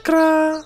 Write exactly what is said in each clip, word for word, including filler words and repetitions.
Cra.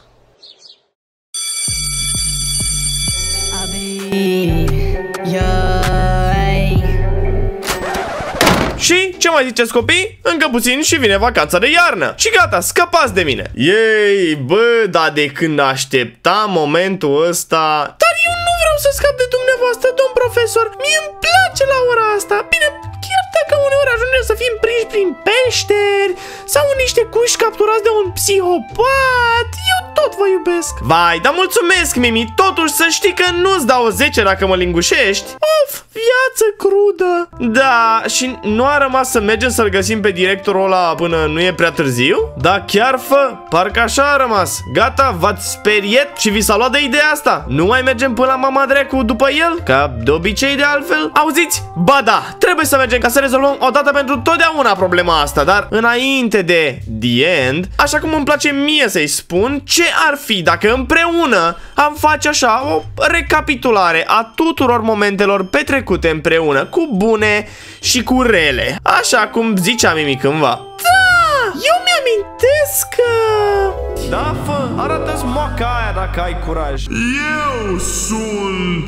Și ce mai ziceți, copii? Încă puțin și vine vacanța de iarnă. Și gata, scăpați de mine. Ei, bă, dar de când așteptam momentul ăsta. Dar eu nu vreau să scap de dumneavoastră, domn profesor. Mie îmi place la ora asta. Bine, chiar dacă uneori ajungem să fim prinși prin peșteri sau în niște cuși capturați de un psihopat, eu tot vă iubesc. Vai, dar mulțumesc, Mimi. Totuși să știi că nu-ți dau o zece dacă mă lingușești. Of, viață crudă. Da, și nu a rămas să mergem să-l găsim pe directorul ăla până nu e prea târziu? Da, chiar fă, parcă așa a rămas. Gata, v-ați speriet și vi s-a luat de ideea asta. Nu mai mergem până la mama dracu după el? Ca de obicei de altfel? Auziți? Ba da, trebuie să mergem ca să rezolvăm odată pentru totdeauna problema asta. Dar înainte de the end, așa cum îmi place mie să-i spun, ce ar fi dacă împreună am face așa o recapitulare a tuturor momentelor petrecute împreună, cu bune și cu rele, așa cum zicea Mimi cândva. Da, eu mi-amintesc că... Da, fă, arată-ți moaca aia dacă ai curaj. Eu sunt...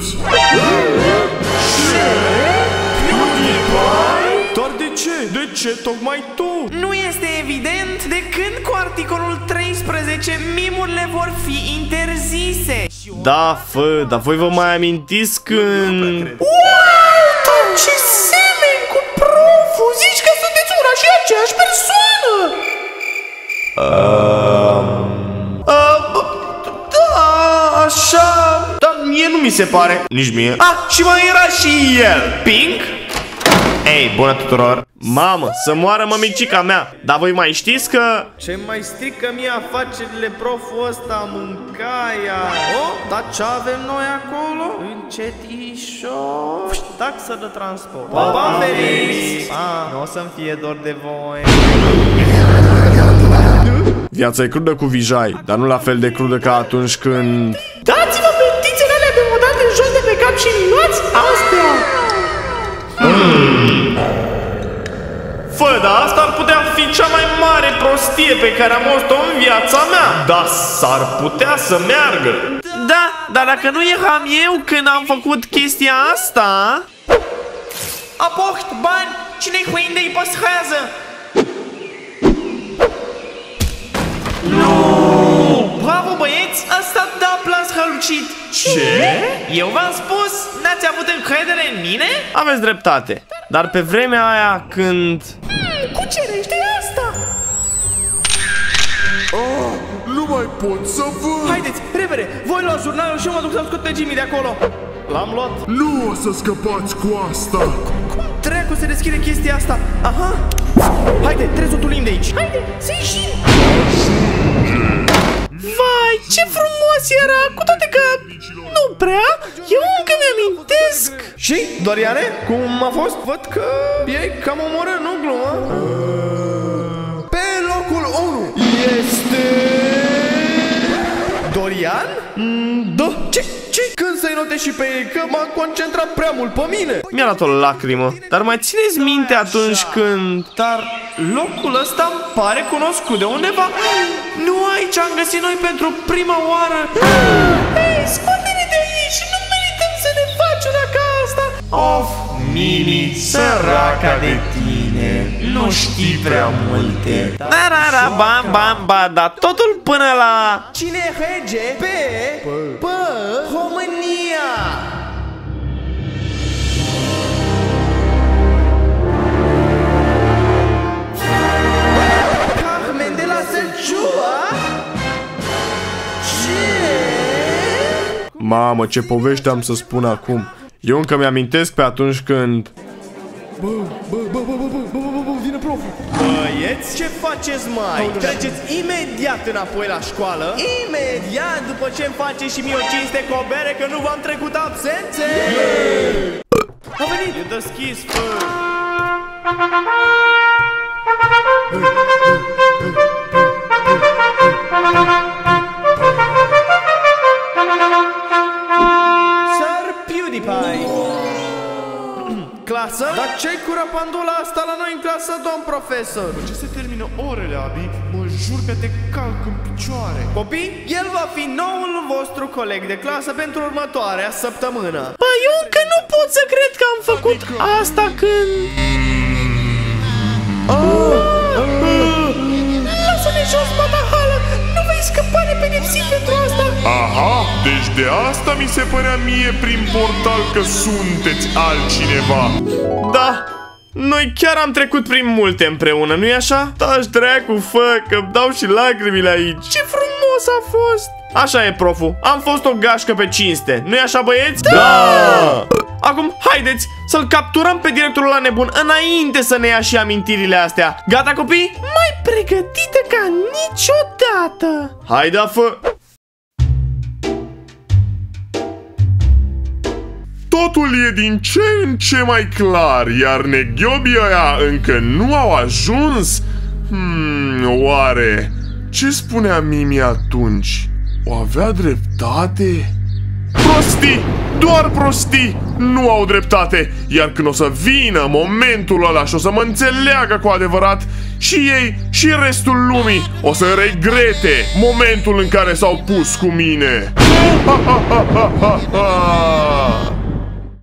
Ce? PewDiePie? Doar de ce? De ce tocmai tu? Nu este evident de când cu articolul treisprezece mimurile vor fi interzise. Da, fă, dar voi vă mai amintiți când... Wow, ce semeni cu proful! Zici că sunteți una și aceeași persoană! Uh, uh, da, așa... Dar mie nu mi se pare. Nici mie. Ah, și mai era și el. Pink? Ei, bună tuturor! Mamă, să moară mămicica mea! Dar voi mai știți că... Ce mai strică mie afacerile proful ăsta, mâncaia. Oh, dar ce avem noi acolo? Încetișor. Taxă de transport. Pa, pa, Felix! Ah, nu o să-mi fie dor de voi. Viața e crudă cu vijai, dar nu la fel de crudă ca atunci când... Dați-vă pentițele alea de modate jos de pe cap și luați astea! Mm. Fă, dar asta ar putea fi cea mai mare prostie pe care am auzit-o în viața mea. Dar s-ar putea să meargă. Da, dar dacă nu eram eu când am făcut chestia asta... Apocht, bani, cine-i huinde-i păstrează? Nu! Bravo, băieți, asta da plas rălucit. Ce? Eu v-am spus, n-ați avut încredere în mine? Aveți dreptate, dar pe vremea aia când... Hmm, cucerește asta! Ah, nu mai pot să văd. Haideți, repede, voi luați jurnalul și eu mă duc să scot pe Jimmy de acolo. L-am luat. Nu o să scăpați cu asta. Dracu, se deschide chestia asta. Aha. Haide, trebuie să o tulim de aici. Haide, să ieșim. Vai, ce frumos era, cu toate că nu prea, eu încă mi-amintesc. Și, Doriane, cum a fost? Văd că e cam omorât, nu glumă? Pe locul unu este... Dorian? Mm, da, ce? Ce? Când să-i note și pe ei, că m-am concentrat prea mult pe mine. Mi-a dat o lacrimă. Dar mai țineți minte atunci când... Dar locul ăsta îmi pare cunoscut de undeva. Nu aici am găsit noi pentru prima oară. Hei, scoate-ne de aici, nu merităm să ne faci una ca asta. Of, Mimi, săraca de tine, nu știi prea multe. Da, da, da, bam, bam, ba, dar totul până la... Cine rege pe P România? Carmen de la Selciua? Ce? Mamă, ce povești am să spun acum. Eu încă mi-amintesc pe atunci când... Bă, bă, bă, bă, bă, bă, bă, bă, vine proful. Băieți, ce faceți, mai? Treceți imediat înapoi la școală. Imediat după ce îmi faceți și mie o cinste cu o bere, că nu v-am trecut absențe. A venit. E deschis, fă. Sir PewDiePie. Clasă? Dar ce-i cu rapandula asta la noi în clasă, domn profesor? Ce se termină orele, Abi? Mă jur că te calc în picioare. Copii, el va fi noul vostru coleg de clasă pentru următoarea săptămână. Bă, eu încă nu pot să cred că am făcut asta când... Lasă-ne jos, batahală! Nu vei scăpa nepedepsit pentru asta! Aha, deci de asta mi se părea mie prin portal că sunteți altcineva. Da, noi chiar am trecut prin multe împreună, nu-i așa? Taci dracu, fă, că dau și lacrimile aici. Ce frumos a fost! Așa e, profu, am fost o gașcă pe cinste, nu-i așa, băieți? Da! Acum, haideți să-l capturăm pe directorul la nebun înainte să ne ia și amintirile astea. Gata, copii? Mai pregătită ca niciodată! Haide, fă! Totul e din ce în ce mai clar, iar neghiobii ăia încă nu au ajuns? Hmm, oare ce spunea Mimi atunci? O avea dreptate? Prostii! Doar prostii nu au dreptate. Iar când o să vină momentul ăla și o să mă înțeleagă cu adevărat, și ei și restul lumii o să regrete momentul în care s-au pus cu mine. Ha, ha, ha, ha, ha, ha.